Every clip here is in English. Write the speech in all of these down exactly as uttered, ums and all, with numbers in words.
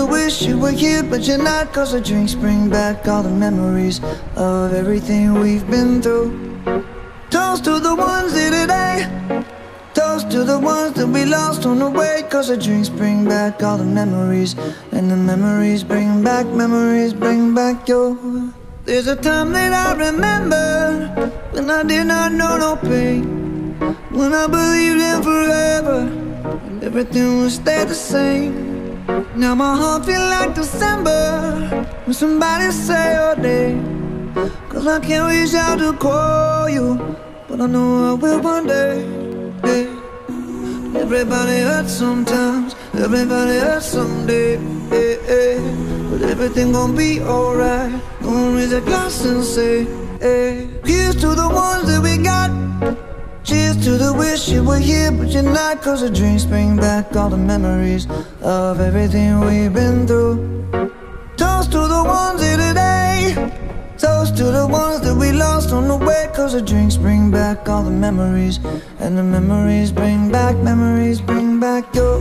the wish you were here, but you're not. Cause the drinks bring back all the memories of everything we've been through. Toast to the ones here today. Toast to the ones that we lost on the way. Cause the drinks bring back all the memories, and the memories bring back, memories bring back your. There's a time that I remember when I did not know no pain, when I believed in forever and everything would stay the same. Now my heart feel like December when somebody say your name. Cause I can't reach out to call you, but I know I will one day. Hey. Everybody hurts sometimes, everybody hurts someday. Hey, hey. But everything gon' be alright. Gonna raise a glass and say, hey. Here's to the ones that we got. Cheers to the wish you were here, but you're not. Cause the drinks bring back all the memories of everything we've been through. Toast to the ones here today. Toast to the ones that we lost on the way. Cause the drinks bring back all the memories, and the memories bring back, memories bring back your.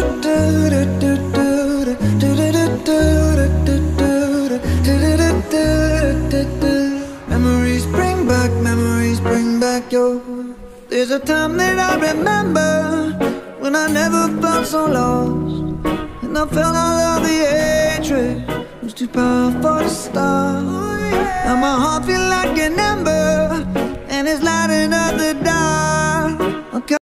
Memories bring back, memories bring back your. There's a time that I remember when I never felt so lost, and I felt all of the hatred was too powerful to stop. Now my heart feel like an ember, and it's lighting up the